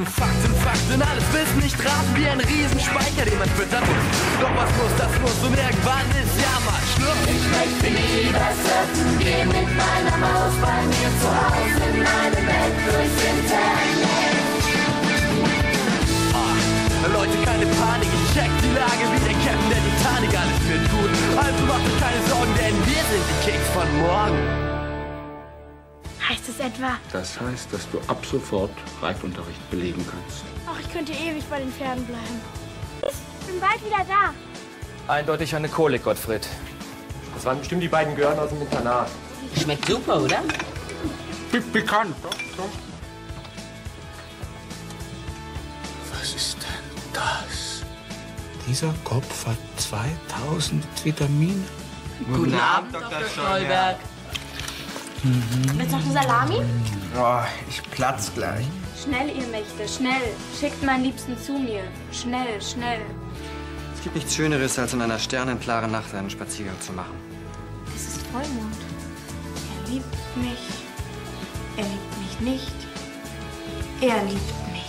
Fakten, alles Wissen nicht raten wie ein Riesenspeicher, den man füttern muss. Doch was muss, das muss und irgendwann ist ja mal Schluss. Ich möchte lieber surfen gehen mit meiner Maus bei mir zu Hause in meinem Bett durchs Internet. Leute, keine Panik, ich check die Lage wie der Captain der Titanic, alles wird gut. Also macht euch keine Sorgen, denn wir sind die Kicks von morgen. Heißt es etwa? Das heißt, dass du ab sofort Reitunterricht belegen kannst. Ach, ich könnte ewig bei den Pferden bleiben. Ich bin bald wieder da. Eindeutig eine Kolik, Gottfried. Das waren bestimmt die beiden Gören aus dem Internat. Schmeckt super, oder? Pikant, doch. Was ist denn das? Dieser Kopf hat 2000 Vitamine. Guten Abend, Dr. Stolberg. Willst du noch eine Salami? Oh, ich platz gleich. Schnell, ihr Mächte, schnell. Schickt meinen Liebsten zu mir. Schnell, schnell. Es gibt nichts Schöneres, als in einer sternenklaren Nacht einen Spaziergang zu machen. Es ist Vollmond. Er liebt mich. Er liebt mich nicht. Er liebt mich.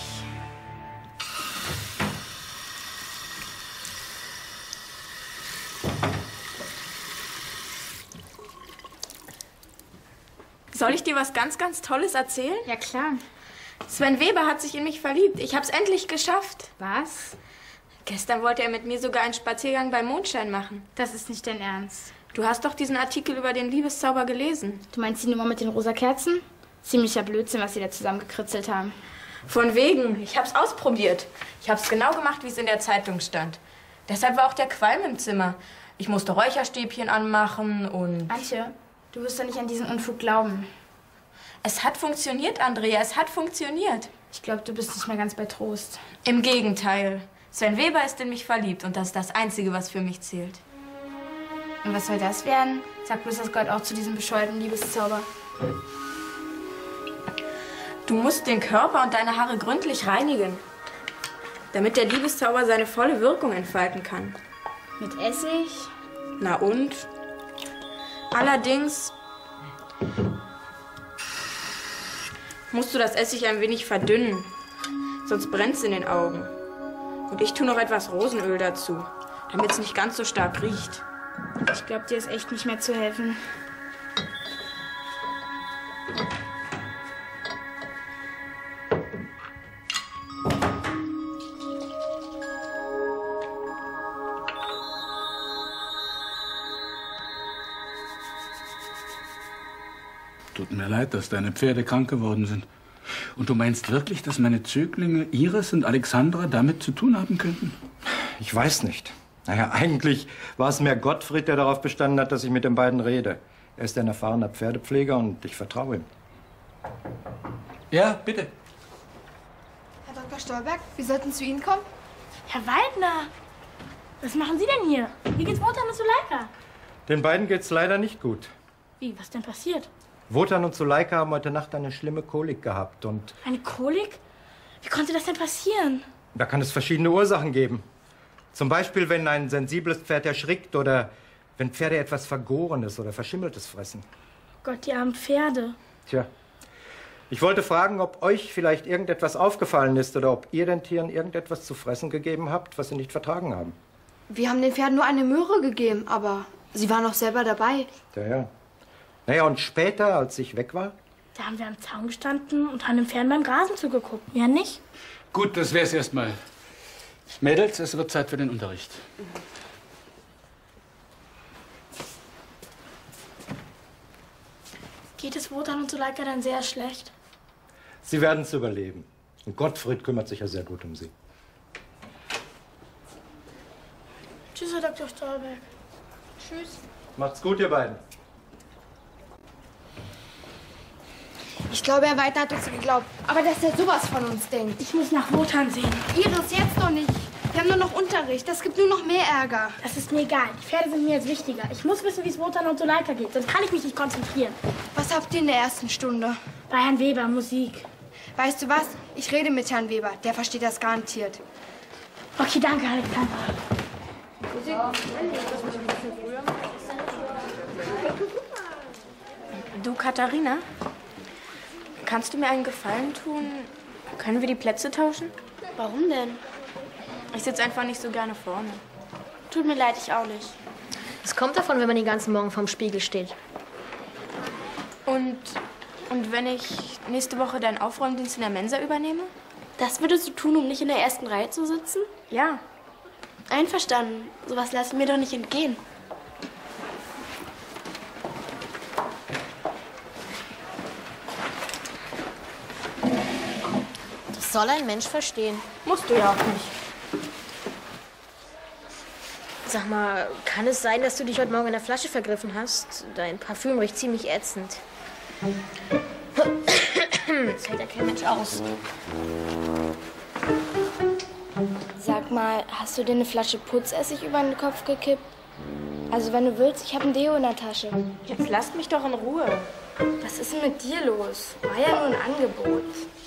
Soll ich dir was ganz, ganz Tolles erzählen? Ja, klar. Sven Weber hat sich in mich verliebt. Ich hab's endlich geschafft. Was? Gestern wollte er mit mir sogar einen Spaziergang beim Mondschein machen. Das ist nicht dein Ernst. Du hast doch diesen Artikel über den Liebeszauber gelesen. Du meinst die Nummer mit den rosa Kerzen? Ziemlicher Blödsinn, was sie da zusammengekritzelt haben. Von wegen. Ich hab's ausprobiert. Ich hab's genau gemacht, wie es in der Zeitung stand. Deshalb war auch der Qualm im Zimmer. Ich musste Räucherstäbchen anmachen und... Antje, du wirst doch nicht an diesen Unfug glauben. Es hat funktioniert, Andrea. Es hat funktioniert. Ich glaube, du bist nicht mehr ganz bei Trost. Im Gegenteil. Sven Weber ist in mich verliebt und das ist das Einzige, was für mich zählt. Und was soll das werden? Sag bloß, das gehört auch zu diesem bescheuerten Liebeszauber. Du musst den Körper und deine Haare gründlich reinigen, damit der Liebeszauber seine volle Wirkung entfalten kann. Mit Essig? Na und? Allerdings musst du das Essig ein wenig verdünnen, sonst brennt's in den Augen. Und ich tue noch etwas Rosenöl dazu, damit es nicht ganz so stark riecht. Ich glaube, dir ist echt nicht mehr zu helfen. Tut mir leid, dass deine Pferde krank geworden sind. Und du meinst wirklich, dass meine Zöglinge Iris und Alexandra damit zu tun haben könnten? Ich weiß nicht. Naja, eigentlich war es mehr Gottfried, der darauf bestanden hat, dass ich mit den beiden rede. Er ist ein erfahrener Pferdepfleger und ich vertraue ihm. Ja, bitte. Herr Dr. Stolberg, wir sollten zu Ihnen kommen. Herr Waldner, was machen Sie denn hier? Wie geht's Wotan und Zuleika? Den beiden geht's leider nicht gut. Wie, was denn passiert? Wotan und Zuleika haben heute Nacht eine schlimme Kolik gehabt und Eine Kolik? Wie konnte das denn passieren? da kann es verschiedene Ursachen geben. Zum Beispiel, wenn ein sensibles Pferd erschrickt oder wenn Pferde etwas Vergorenes oder Verschimmeltes fressen. Gott, die armen Pferde. Tja, ich wollte fragen, ob euch vielleicht irgendetwas aufgefallen ist oder ob ihr den Tieren irgendetwas zu fressen gegeben habt, was sie nicht vertragen haben. Wir haben den Pferden nur eine Möhre gegeben, aber sie waren auch selber dabei. Ja. Naja, und später, als ich weg war? Da haben wir am Zaun gestanden und haben den Pferden beim Grasen zugeguckt. Ja, nicht? Gut, das wär's erstmal. Mädels, es wird Zeit für den Unterricht. Geht es Wotan und Zuleika dann sehr schlecht? Sie werden es überleben. Und Gottfried kümmert sich ja sehr gut um sie. Tschüss, Herr Dr. Stolberg. Tschüss. Macht's gut, ihr beiden. Ich glaube, Herr Weidner hat uns geglaubt. Aber dass er sowas von uns denkt. Ich muss nach Wotan sehen. Iris, jetzt doch nicht. Wir haben nur noch Unterricht. Das gibt nur noch mehr Ärger. Das ist mir egal. Die Pferde sind mir jetzt wichtiger. Ich muss wissen, wie es Wotan und Zuleika geht. Sonst kann ich mich nicht konzentrieren. Was habt ihr in der ersten Stunde? Bei Herrn Weber, Musik. Weißt du was? Ich rede mit Herrn Weber. Der versteht das garantiert. Okay, danke, Alexandra. Du, Katharina, kannst du mir einen Gefallen tun Können wir die Plätze tauschen? Warum denn? Ich sitze einfach nicht so gerne vorne. Tut mir leid, ich auch nicht. Es kommt davon, wenn man den ganzen Morgen vorm Spiegel steht. Und wenn ich nächste Woche deinen Aufräumdienst in der Mensa übernehme? Das würdest du tun, um nicht in der ersten Reihe zu sitzen? Ja. Einverstanden. Sowas lassen mir doch nicht entgehen. Das soll ein Mensch verstehen. Musst du ja auch nicht. Sag mal, kann es sein, dass du dich heute Morgen in der Flasche vergriffen hast? Dein Parfüm riecht ziemlich ätzend. Das hält ja kein Mensch aus. Sag mal, hast du dir eine Flasche Putzessig über den Kopf gekippt? Also wenn du willst, ich habe ein Deo in der Tasche. Jetzt lasst mich doch in Ruhe. Was ist denn mit dir los? War ja nur ein Angebot.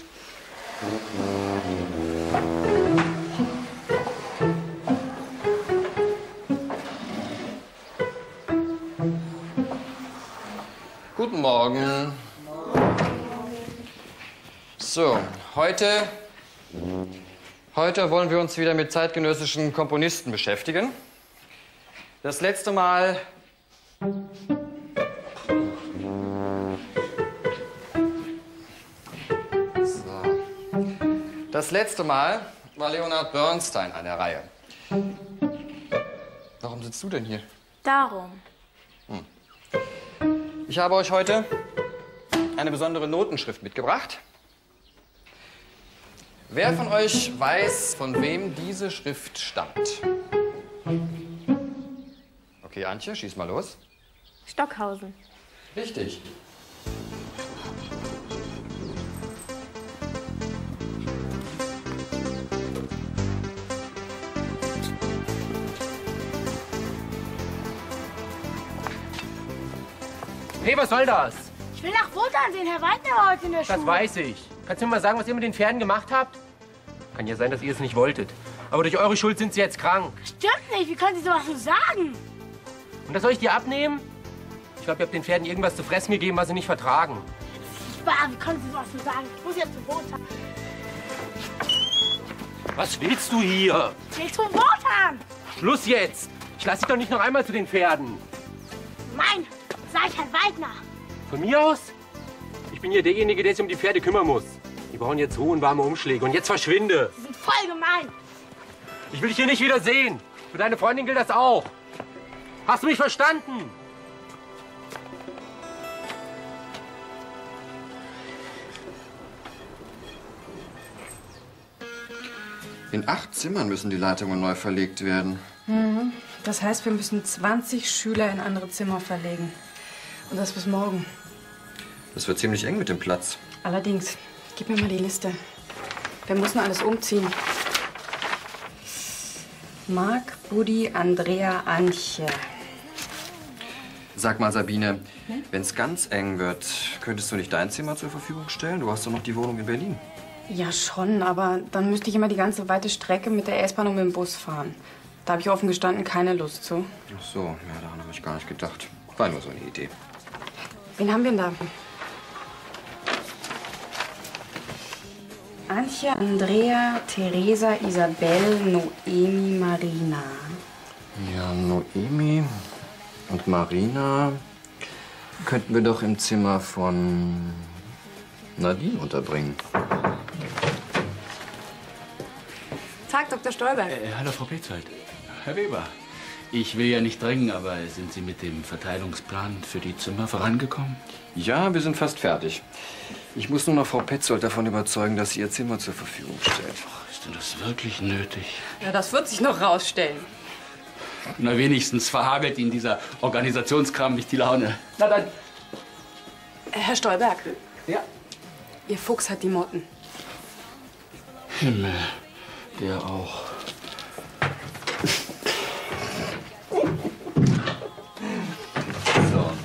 Guten Morgen. So, heute wollen wir uns wieder mit zeitgenössischen Komponisten beschäftigen. Das letzte Mal... Das letzte Mal war Leonard Bernstein an der Reihe. Warum sitzt du denn hier? Darum. Ich habe euch heute eine besondere Notenschrift mitgebracht. Wer von euch weiß, von wem diese Schrift stammt? Okay, Antje, schieß mal los. Stockhausen. Richtig. Hey, was soll das? Ich will nach Wotan sehen. Herr Weidner war heute in der Schule. Das weiß ich. Kannst du mir mal sagen, was ihr mit den Pferden gemacht habt? Kann ja sein, dass ihr es nicht wolltet. Aber durch eure Schuld sind sie jetzt krank. Stimmt nicht. Wie können Sie sowas so sagen? Und das soll ich dir abnehmen? Ich glaube, ihr habt den Pferden irgendwas zu fressen gegeben, was sie nicht vertragen. Ich war. Wie können Sie sowas so sagen? Ich muss jetzt zu Wotan. Was willst du hier? Ich will zu Wotan. Schluss jetzt! Ich lasse dich doch nicht noch einmal zu den Pferden. Nein, sag ich Herrn Weidner. Von mir aus? Ich bin hier derjenige, der sich um die Pferde kümmern muss. Die brauchen jetzt Ruhe und warme Umschläge. Und jetzt verschwinde! Sie sind voll gemein. Ich will dich hier nicht wieder sehen. Für deine Freundin gilt das auch. Hast du mich verstanden? In 8 Zimmern müssen die Leitungen neu verlegt werden. Mhm. Das heißt, wir müssen 20 Schüler in andere Zimmer verlegen. Und das bis morgen. Das wird ziemlich eng mit dem Platz. Allerdings, gib mir mal die Liste. Wir müssen alles umziehen. Marc, Buddy, Andrea, Antje. Sag mal, Sabine, wenn es ganz eng wird, könntest du nicht dein Zimmer zur Verfügung stellen? Du hast doch noch die Wohnung in Berlin. Ja, schon, aber dann müsste ich immer die ganze weite Strecke mit der S-Bahn und mit dem Bus fahren. Da habe ich offen gestanden keine Lust zu. Ach so, ja, daran habe ich gar nicht gedacht. War nur so eine Idee. Wen haben wir denn da? Antje, Andrea, Theresa, Isabel, Noemi, Marina. Ja, Noemi und Marina könnten wir doch im Zimmer von Nadine unterbringen. Tag, Dr. Stolberg. Hallo, Frau Petzold. Herr Weber. Ich will ja nicht drängen, aber sind Sie mit dem Verteilungsplan für die Zimmer vorangekommen? Ja, wir sind fast fertig. Ich muss nur noch Frau Petzold davon überzeugen, dass sie ihr Zimmer zur Verfügung stellt. Oh, ist denn das wirklich nötig? Ja, das wird sich noch rausstellen. Na, wenigstens verhagelt Ihnen dieser Organisationskram nicht die Laune. Na dann. Herr Stolberg. Ja? Ihr Fuchs hat die Motten. Himmel, der auch. So.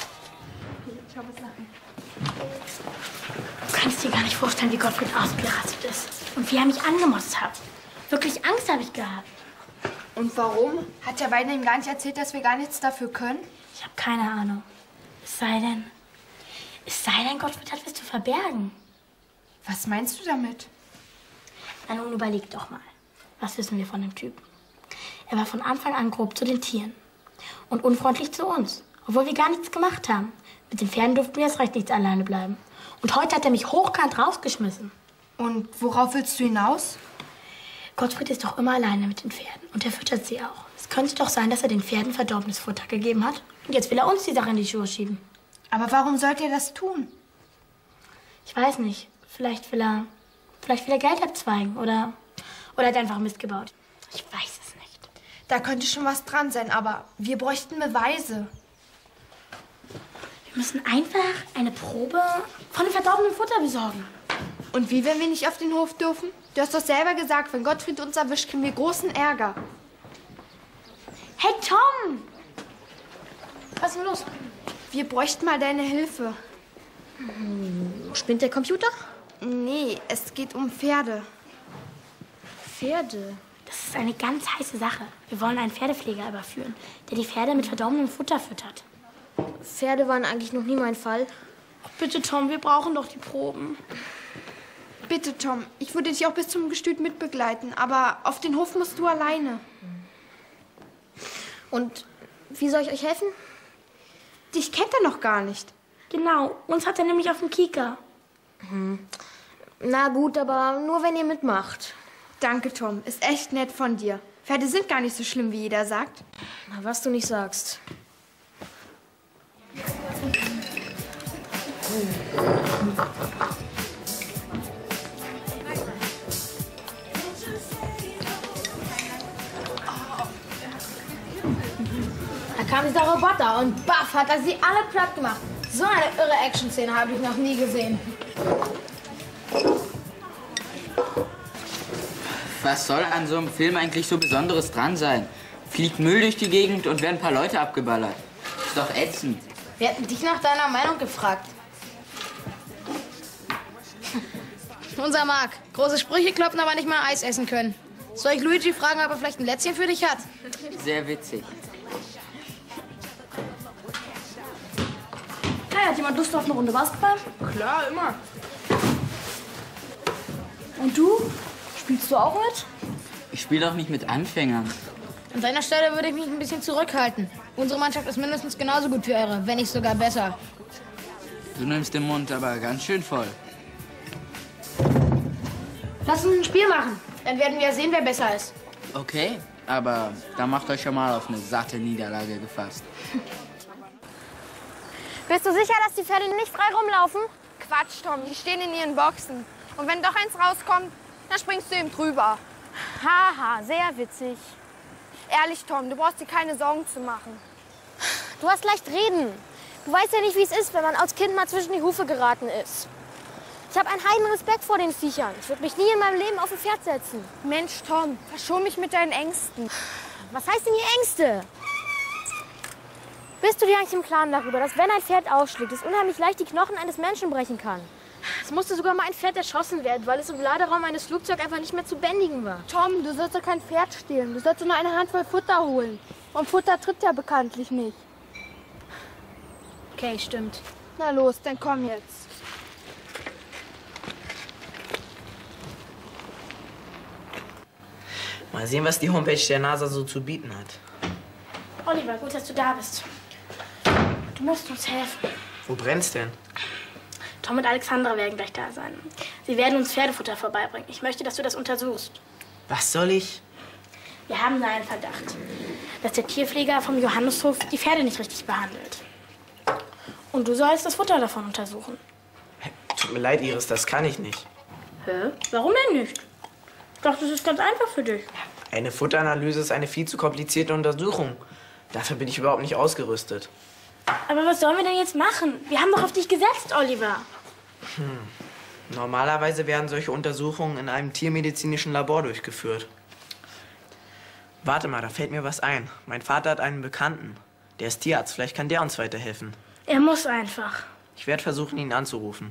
Du kannst dir gar nicht vorstellen, wie Gottfried ausgerastet ist. Und wie er mich angemotzt hat. Wirklich Angst habe ich gehabt. Und warum? Hat Herr Weidner ihm gar nicht erzählt, dass wir gar nichts dafür können? Ich habe keine Ahnung. Es sei denn, Gottfried hat was zu verbergen. Was meinst du damit? Na nun, überleg doch mal. Was wissen wir von dem Typ? Er war von Anfang an grob zu den Tieren. Und unfreundlich zu uns. Obwohl wir gar nichts gemacht haben. Mit den Pferden durften wir erst recht nicht alleine bleiben. Und heute hat er mich hochkant rausgeschmissen. Und worauf willst du hinaus? Gottfried ist doch immer alleine mit den Pferden. Und er füttert sie auch. Es könnte doch sein, dass er den Pferden verdorbenes Futter gegeben hat. Und jetzt will er uns die Sache in die Schuhe schieben. Aber warum sollte er das tun? Ich weiß nicht. Vielleicht will er Geld abzweigen. Oder hat er einfach Mist gebaut. Ich weiß es nicht. Da könnte schon was dran sein, aber wir bräuchten Beweise. Wir müssen einfach eine Probe von dem verdorbenen Futter besorgen. Und wie, wenn wir nicht auf den Hof dürfen? Du hast doch selber gesagt, wenn Gottfried uns erwischt, kriegen wir großen Ärger. Hey, Tom! Was ist denn los? Wir bräuchten mal deine Hilfe. Spinnt der Computer? Nee, es geht um Pferde. Pferde? Das ist eine ganz heiße Sache. Wir wollen einen Pferdepfleger überführen, der die Pferde mit verdorbenem Futter füttert. Pferde waren eigentlich noch nie mein Fall. Ach, bitte, Tom, wir brauchen doch die Proben. Bitte, Tom, ich würde dich auch bis zum Gestüt mitbegleiten, aber auf den Hof musst du alleine. Und wie soll ich euch helfen? Dich kennt er noch gar nicht. Genau, uns hat er nämlich auf dem Kieker. Na gut, aber nur wenn ihr mitmacht. Danke, Tom, ist echt nett von dir. Pferde sind gar nicht so schlimm, wie jeder sagt. Na, was du nicht sagst. Da kam dieser Roboter und baff, hat er sie alle platt gemacht. So eine irre Action-Szene habe ich noch nie gesehen. Was soll an so einem Film eigentlich so Besonderes dran sein? Fliegt Müll durch die Gegend und werden ein paar Leute abgeballert. Ist doch ätzend. Wir hätten dich nach deiner Meinung gefragt. Unser Marc. Große Sprüche kloppen, aber nicht mal Eis essen können. Soll ich Luigi fragen, ob er vielleicht ein Lätzchen für dich hat? Sehr witzig. Hey, hat jemand Lust auf eine Runde Basketball? Klar, immer. Und du? Spielst du auch mit? Ich spiele doch nicht mit Anfängern. An deiner Stelle würde ich mich ein bisschen zurückhalten. Unsere Mannschaft ist mindestens genauso gut wie eure, wenn nicht sogar besser. Du nimmst den Mund aber ganz schön voll. Lass uns ein Spiel machen. Dann werden wir sehen, wer besser ist. Okay, aber da macht euch schon mal auf eine satte Niederlage gefasst. Bist du sicher, dass die Pferde nicht frei rumlaufen? Quatsch, Tom, die stehen in ihren Boxen. Und wenn doch eins rauskommt, dann springst du ihm drüber. Haha, sehr witzig. Ehrlich, Tom, du brauchst dir keine Sorgen zu machen. Du hast leicht reden. Du weißt ja nicht, wie es ist, wenn man als Kind mal zwischen die Hufe geraten ist. Ich habe einen heiden Respekt vor den Viechern. Ich würde mich nie in meinem Leben auf ein Pferd setzen. Mensch, Tom, verschon mich mit deinen Ängsten. Was heißt denn die Ängste? Bist du dir eigentlich im Klaren darüber, dass wenn ein Pferd ausschlägt, es unheimlich leicht die Knochen eines Menschen brechen kann? Es musste sogar mal ein Pferd erschossen werden, weil es im Laderaum eines Flugzeugs einfach nicht mehr zu bändigen war. Tom, du sollst doch kein Pferd stehlen. Du sollst nur eine Handvoll Futter holen. Und Futter tritt ja bekanntlich nicht. Okay, stimmt. Na los, dann komm jetzt. Mal sehen, was die Homepage der NASA so zu bieten hat. Oliver, gut, dass du da bist. Du musst uns helfen. Wo brennt's denn? Tom und Alexandra werden gleich da sein. Sie werden uns Pferdefutter vorbeibringen. Ich möchte, dass du das untersuchst. Was soll ich? Wir haben da einen Verdacht, dass der Tierpfleger vom Johanneshof die Pferde nicht richtig behandelt. Und du sollst das Futter davon untersuchen. Tut mir leid, Iris, das kann ich nicht. Hä? Warum denn nicht? Ich dachte, das ist ganz einfach für dich. Eine Futteranalyse ist eine viel zu komplizierte Untersuchung. Dafür bin ich überhaupt nicht ausgerüstet. Aber was sollen wir denn jetzt machen? Wir haben doch auf dich gesetzt, Oliver. Normalerweise werden solche Untersuchungen in einem tiermedizinischen Labor durchgeführt. Warte mal, da fällt mir was ein. Mein Vater hat einen Bekannten. Der ist Tierarzt. Vielleicht kann der uns weiterhelfen. Er muss einfach. Ich werde versuchen, ihn anzurufen.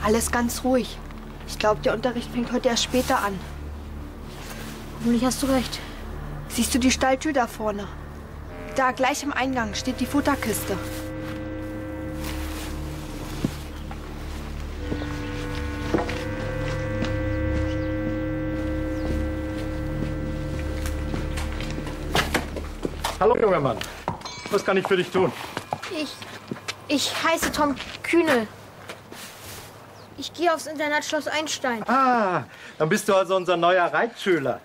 Alles ganz ruhig. Ich glaube, der Unterricht fängt heute erst später an. Hoffentlich hast du recht. Siehst du die Stalltür da vorne? Da gleich am Eingang steht die Futterkiste. Hallo, junger Mann. Was kann ich für dich tun? Ich heiße Tom Kühnel. Ich gehe aufs Internat Schloss Einstein. Ah, dann bist du also unser neuer Reitschüler.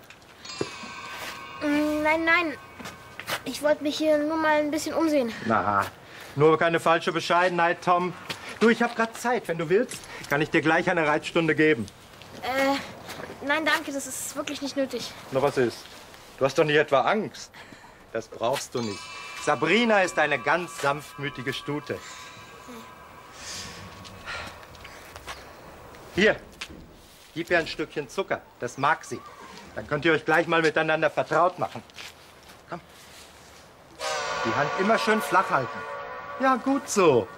Nein. Ich wollte mich hier nur mal ein bisschen umsehen. Na, nur keine falsche Bescheidenheit, Tom. Du, ich habe gerade Zeit. Wenn du willst, kann ich dir gleich eine Reitstunde geben. Nein, danke, das ist wirklich nicht nötig. Na, was ist? Du hast doch nicht etwa Angst. Das brauchst du nicht. Sabrina ist eine ganz sanftmütige Stute. Hier, gib ihr ein Stückchen Zucker. Das mag sie. Dann könnt ihr euch gleich mal miteinander vertraut machen. Komm. Die Hand immer schön flach halten. Ja, gut so.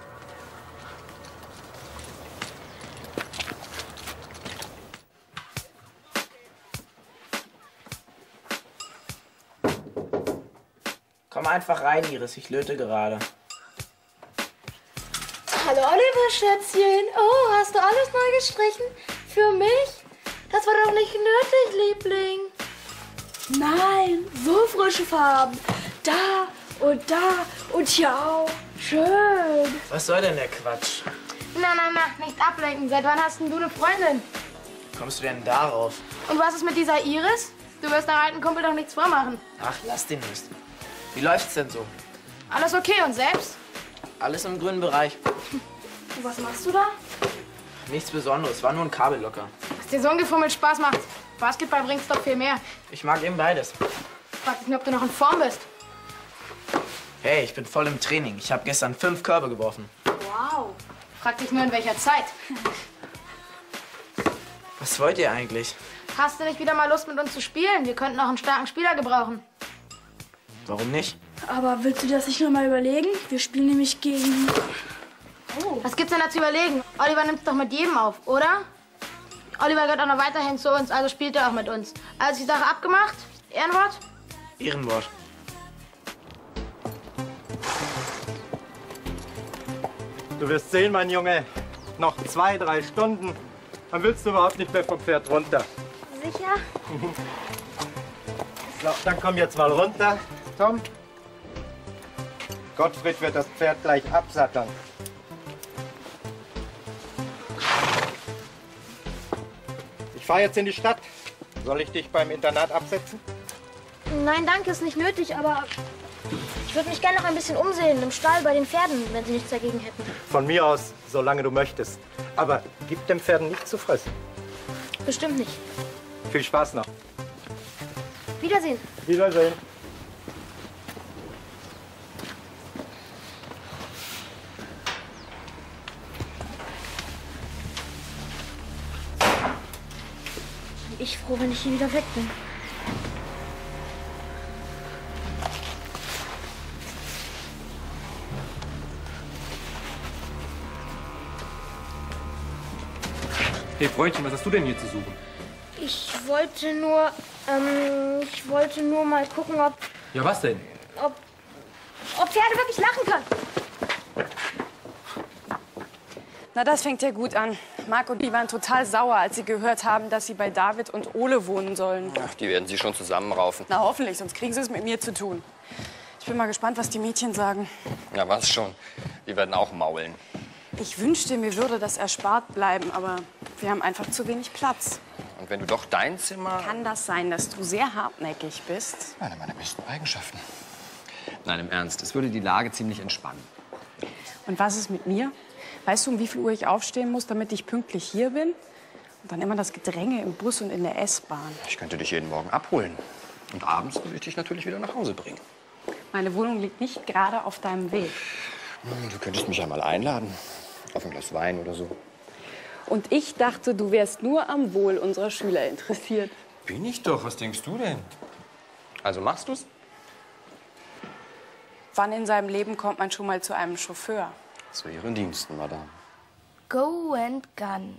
Komm einfach rein, Iris. Ich löte gerade. Hallo Oliver, Schätzchen. Oh, hast du alles neu gestrichen? Für mich? Das war doch nicht nötig, Liebling. Nein, so frische Farben. Da und hier auch. Schön. Was soll denn der Quatsch? Na, nicht ablenken. Seit wann hast denn du eine Freundin? Kommst du denn darauf? Und was ist mit dieser Iris? Du wirst deinem alten Kumpel doch nichts vormachen. Ach, lass den nicht. Wie läuft's denn so? Alles okay und selbst? Alles im grünen Bereich. Und was machst du da? Nichts Besonderes, war nur ein Kabel locker. Was dir so ein Gefummel Spaß macht. Basketball bringt's doch viel mehr. Ich mag eben beides. Frag dich nur, ob du noch in Form bist. Hey, ich bin voll im Training. Ich habe gestern 5 Körbe geworfen. Wow. Frag dich nur, in welcher Zeit. Was wollt ihr eigentlich? Hast du nicht wieder mal Lust, mit uns zu spielen? Wir könnten auch einen starken Spieler gebrauchen. Warum nicht? Aber willst du das nicht noch mal überlegen? Wir spielen nämlich gegen... Oh. Was gibt's denn da zu überlegen? Oliver nimmt's doch mit jedem auf, oder? Oliver gehört auch noch weiterhin zu uns, also spielt er auch mit uns. Also die Sache abgemacht? Ehrenwort? Ehrenwort. Du wirst sehen, mein Junge, noch 2, 3 Stunden, dann willst du überhaupt nicht mehr vom Pferd runter. Sicher? So, dann komm jetzt mal runter, Tom. Gottfried wird das Pferd gleich absatteln. Ich fahre jetzt in die Stadt. Soll ich dich beim Internat absetzen? Nein, danke, ist nicht nötig, aber ich würde mich gerne noch ein bisschen umsehen im Stall bei den Pferden, wenn sie nichts dagegen hätten. Von mir aus, solange du möchtest. Aber gib den Pferden nichts zu fressen. Bestimmt nicht. Viel Spaß noch. Wiedersehen. Wiedersehen. Bin ich froh, wenn ich hier wieder weg bin. Hey Freundchen, was hast du denn hier zu suchen? Ich wollte nur mal gucken, ob Ja, was denn? Pferde wirklich lachen können. Na, das fängt ja gut an. Marc und die waren total sauer, als sie gehört haben, dass sie bei David und Ole wohnen sollen. Ach, die werden sie schon zusammenraufen. Na, hoffentlich, sonst kriegen sie es mit mir zu tun. Ich bin mal gespannt, was die Mädchen sagen. Ja, was schon. Die werden auch maulen. Ich wünschte, mir würde das erspart bleiben, aber wir haben einfach zu wenig Platz. Und wenn du doch dein Zimmer... Kann das sein, dass du sehr hartnäckig bist? Eine meiner besten Eigenschaften. Nein, im Ernst, es würde die Lage ziemlich entspannen. Und was ist mit mir? Weißt du, um wie viel Uhr ich aufstehen muss, damit ich pünktlich hier bin? Und dann immer das Gedränge im Bus und in der S-Bahn. Ich könnte dich jeden Morgen abholen. Und abends würde ich dich natürlich wieder nach Hause bringen. Meine Wohnung liegt nicht gerade auf deinem Weg. Du könntest mich ja mal einladen. Auf ein Glas Wein oder so. Und ich dachte, du wärst nur am Wohl unserer Schüler interessiert. Bin ich doch. Was denkst du denn? Also machst du's? Wann in seinem Leben kommt man schon mal zu einem Chauffeur? Zu Ihren Diensten, Madame. Go and Gun.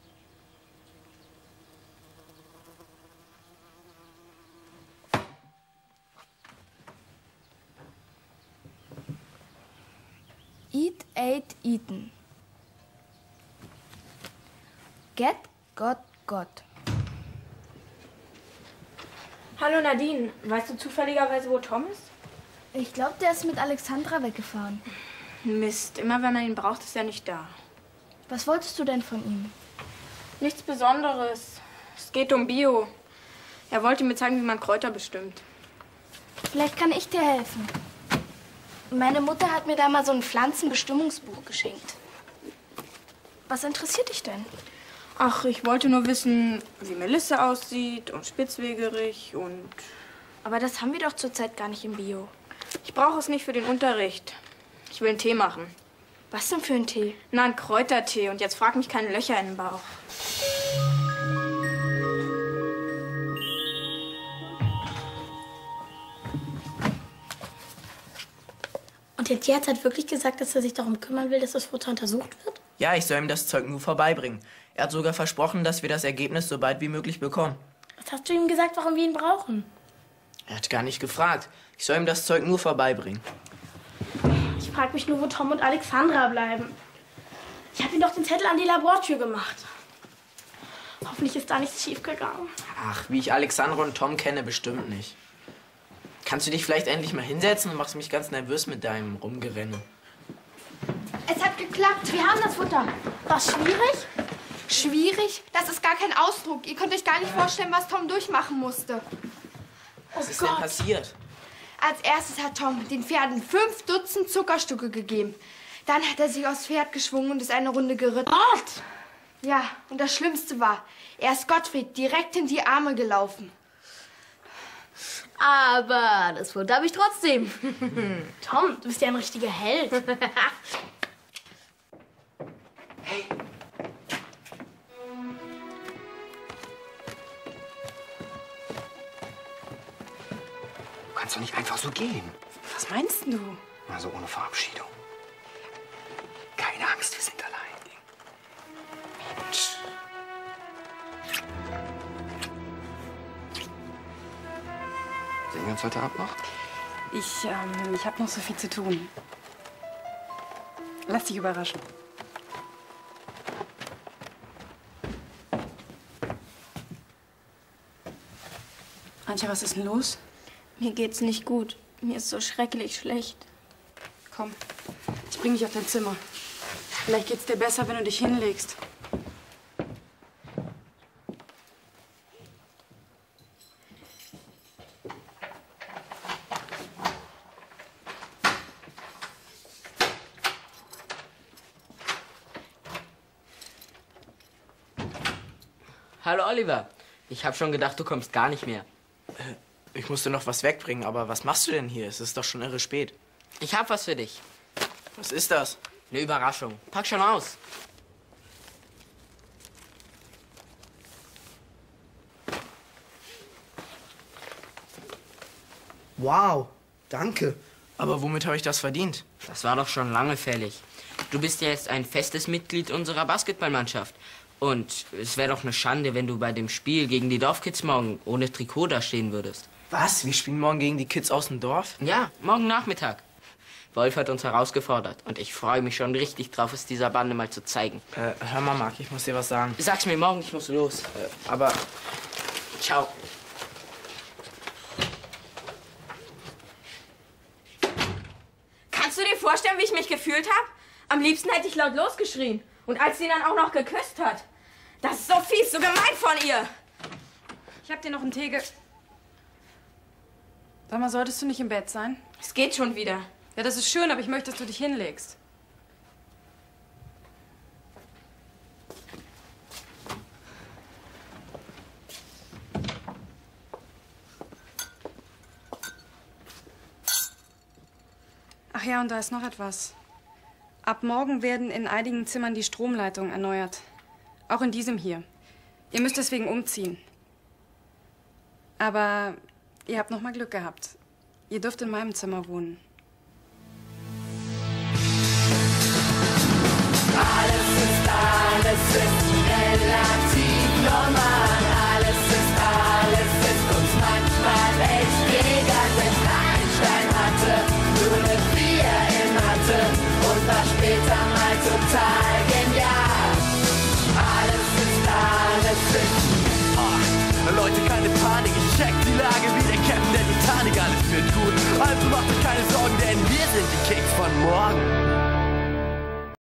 Eat, ate, eaten. Get, got, got. Hallo Nadine, weißt du zufälligerweise, wo Tom ist? Ich glaube, der ist mit Alexandra weggefahren. Mist, immer wenn man ihn braucht, ist er nicht da. Was wolltest du denn von ihm? Nichts Besonderes. Es geht um Bio. Er wollte mir zeigen, wie man Kräuter bestimmt. Vielleicht kann ich dir helfen. Meine Mutter hat mir da mal so ein Pflanzenbestimmungsbuch geschenkt. Was interessiert dich denn? Ach, ich wollte nur wissen, wie Melisse aussieht und spitzwegerig und... Aber das haben wir doch zurzeit gar nicht im Bio. Ich brauche es nicht für den Unterricht. Ich will einen Tee machen. Was denn für ein Tee? Na, ein Kräutertee. Und jetzt frag mich keine Löcher in den Bauch. Und der Tierarzt hat wirklich gesagt, dass er sich darum kümmern will, dass das Futter untersucht wird? Ja, ich soll ihm das Zeug nur vorbeibringen. Er hat sogar versprochen, dass wir das Ergebnis so bald wie möglich bekommen. Was hast du ihm gesagt, warum wir ihn brauchen? Er hat gar nicht gefragt. Ich soll ihm das Zeug nur vorbeibringen. Ich frage mich nur, wo Tom und Alexandra bleiben. Ich habe ihm doch den Zettel an die Labortür gemacht. Hoffentlich ist da nichts schiefgegangen. Ach, wie ich Alexandra und Tom kenne, bestimmt nicht. Kannst du dich vielleicht endlich mal hinsetzen und machst mich ganz nervös mit deinem Rumgerenne? Es hat geklappt. Wir haben das Futter. War schwierig? Schwierig? Das ist gar kein Ausdruck. Ihr könnt euch gar nicht vorstellen, was Tom durchmachen musste. Was ist denn passiert? Als erstes hat Tom den Pferden 5 Dutzend Zuckerstücke gegeben. Dann hat er sich aufs Pferd geschwungen und ist eine Runde geritten. Gott! Ja, und das Schlimmste war, er ist Gottfried direkt in die Arme gelaufen. Aber das Futter habe ich trotzdem. Tom, du bist ja ein richtiger Held. Hey. Du kannst doch nicht einfach so gehen. Was meinst du? Also ohne Verabschiedung. Keine Angst, wir sind allein. Mensch. Sehen wir uns heute Abend noch? Ich habe noch so viel zu tun. Lass dich überraschen. Antje, was ist denn los? Mir geht's nicht gut. Mir ist so schrecklich schlecht. Komm, ich bring dich auf dein Zimmer. Vielleicht geht's dir besser, wenn du dich hinlegst. Hallo Oliver. Ich habe schon gedacht, du kommst gar nicht mehr. Ich musste noch was wegbringen, aber was machst du denn hier? Es ist doch schon irre spät. Ich hab was für dich. Was ist das? Eine Überraschung. Pack schon aus. Wow, danke. Aber womit habe ich das verdient? Das war doch schon lange fällig. Du bist ja jetzt ein festes Mitglied unserer Basketballmannschaft. Und es wäre doch eine Schande, wenn du bei dem Spiel gegen die Dorfkids morgen ohne Trikot da stehen würdest. Was? Wir spielen morgen gegen die Kids aus dem Dorf? Ja, morgen Nachmittag. Wolf hat uns herausgefordert und ich freue mich schon richtig drauf, es dieser Bande mal zu zeigen. Hör mal, Marc, ich muss dir was sagen. Sag's mir morgen, ich muss los. Aber... Ciao. Kannst du dir vorstellen, wie ich mich gefühlt habe? Am liebsten hätte ich laut losgeschrien. Und als sie ihn dann auch noch geküsst hat. Das ist so fies, so gemein von ihr. Ich hab dir noch einen Tee Sag mal, solltest du nicht im Bett sein? Es geht schon wieder. Ja, das ist schön, aber ich möchte, dass du dich hinlegst. Ach ja, und da ist noch etwas. Ab morgen werden in einigen Zimmern die Stromleitungen erneuert. Auch in diesem hier. Ihr müsst deswegen umziehen. Aber ihr habt noch mal Glück gehabt. Ihr dürft in meinem Zimmer wohnen. Alles ist da. morgen.